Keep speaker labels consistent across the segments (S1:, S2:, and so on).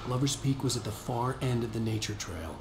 S1: Lover's Peak was at the far end of the nature trail.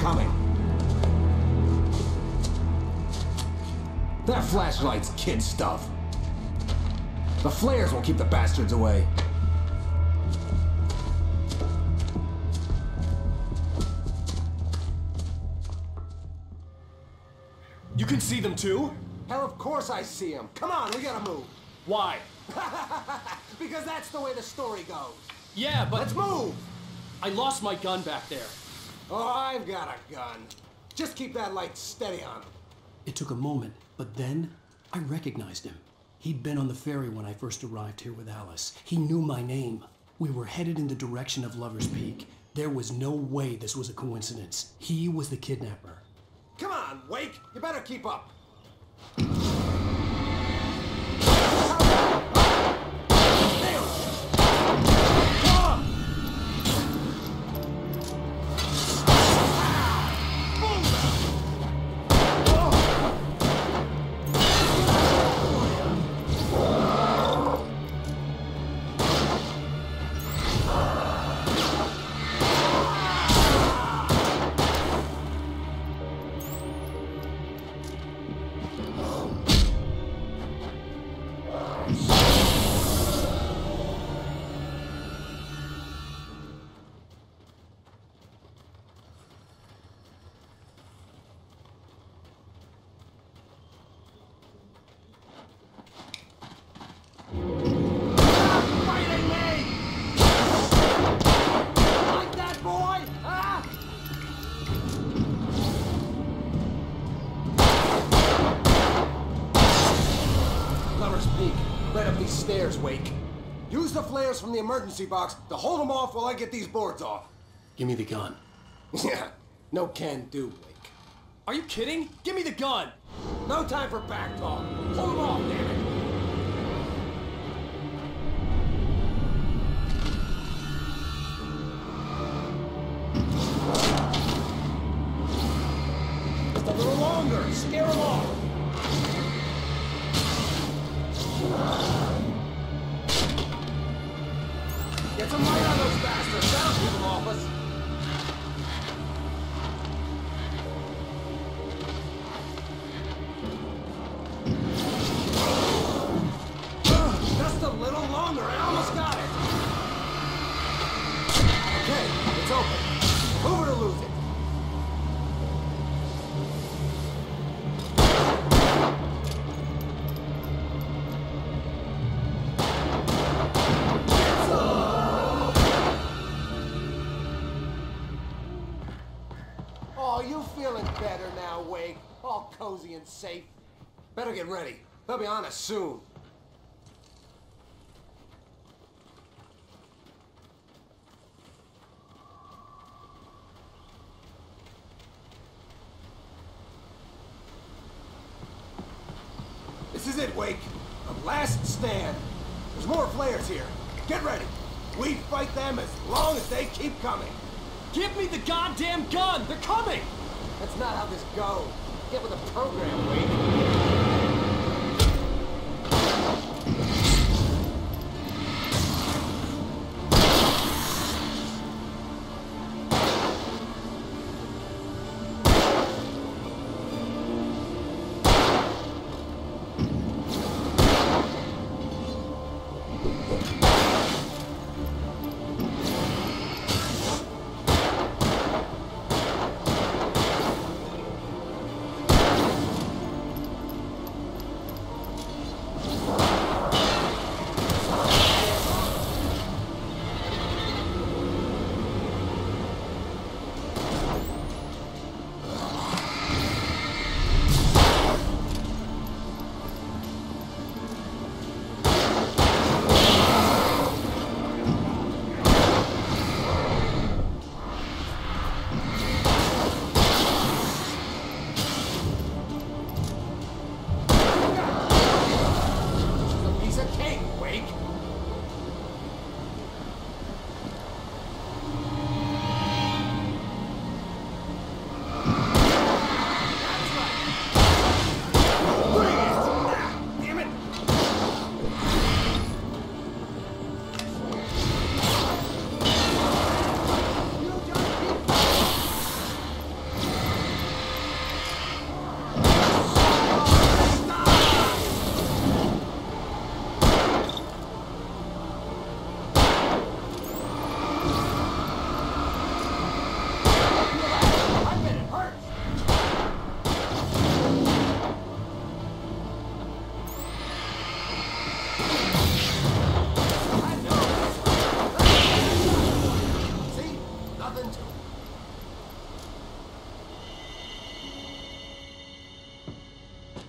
S2: coming. That flashlight's kid stuff. The flares will keep the bastards away.
S3: You can see them too?
S2: Hell, of course I see them. Come on, we gotta move.
S3: Why?
S2: Because that's the way the story goes.
S3: Yeah, but...
S2: Let's move!
S3: I lost my gun back there.
S2: Oh, I've got a gun. Just keep that light steady on him.
S1: It took a moment, but then I recognized him. He'd been on the ferry when I first arrived here with Alice. He knew my name. We were headed in the direction of Lover's Peak. There was no way this was a coincidence. He was the kidnapper.
S2: Come on, Wake! You better keep up. Right up these stairs, Wake. Use the flares from the emergency box to hold them off while I get these boards off.
S1: Give me the gun.
S2: Yeah, no can do, Wake.
S3: Are you kidding? Give me the gun!
S2: No time for back talk. Hold them off, damn it. Just a little longer. Scare them off. Get some light on those bastards. That'll keep them off us. Just a little longer. I almost got it. Okay, it's open. Move it or lose it. Oh, you feeling better now, Wake? All cozy and safe. Better get ready. They'll be on us soon. This is it, Wake. The last stand. There's more flares here. Get ready. We fight them as long as they keep coming.
S3: Give me the goddamn gun! They're coming!
S2: That's not how this goes. Get with the program, Wake.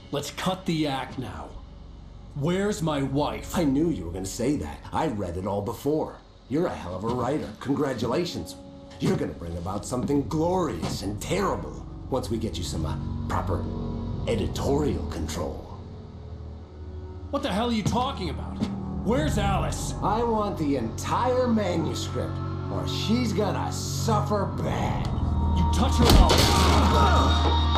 S1: Let's cut the act now. Where's my wife?
S2: I knew you were gonna say that. I read it all before. You're a hell of a writer. Congratulations. You're gonna bring about something glorious and terrible once we get you some proper editorial control.
S1: What the hell are you talking about? Where's Alice?
S2: I want the entire manuscript, or she's gonna suffer bad.
S1: You touch her and I'll...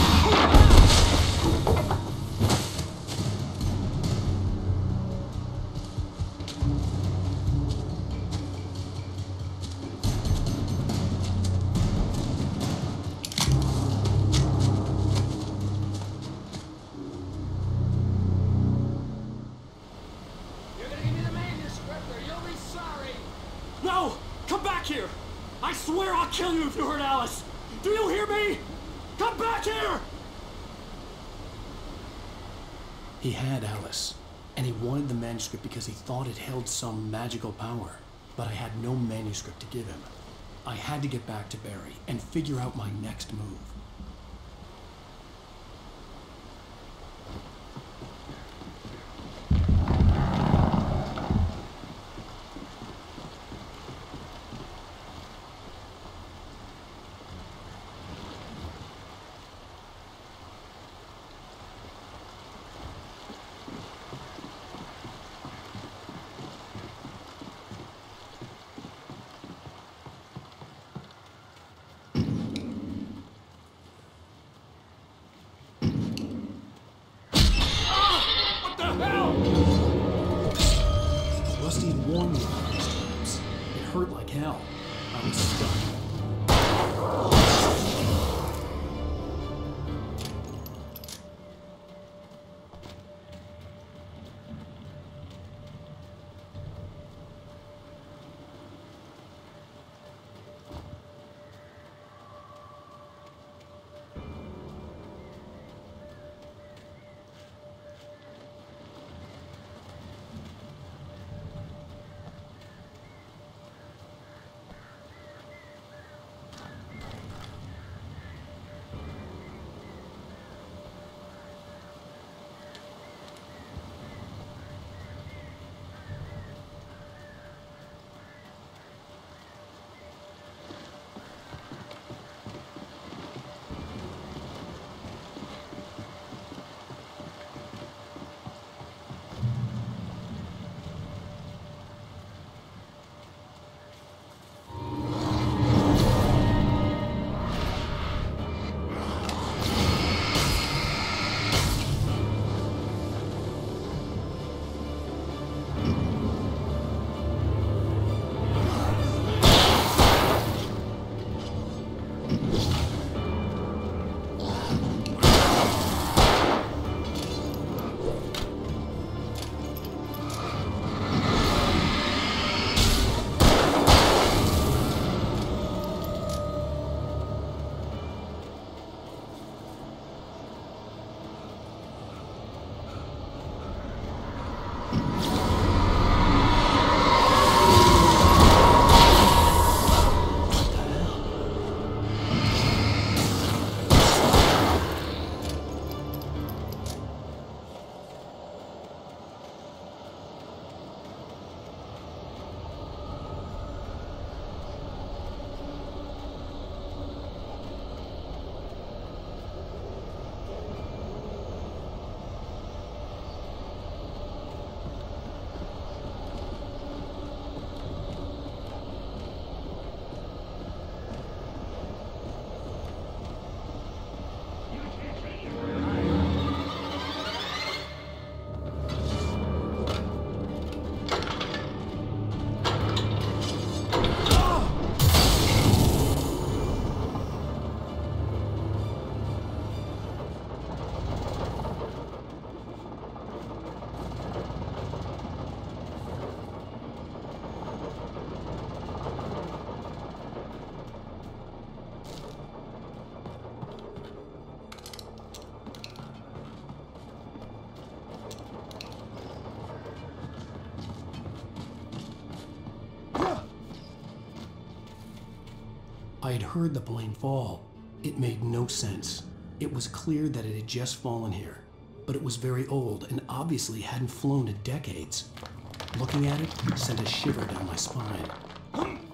S1: No! Come back here! I swear I'll kill you if you hurt Alice! Do you hear me? Come back here! He had Alice, and he wanted the manuscript because he thought it held some magical power. But I had no manuscript to give him. I had to get back to Barry and figure out my next move. Rusty had warned me about these times. It hurt like hell. I was stuck. I had heard the plane fall. It made no sense. It was clear that it had just fallen here. but it was very old and obviously hadn't flown in decades. Looking at it sent a shiver down my spine.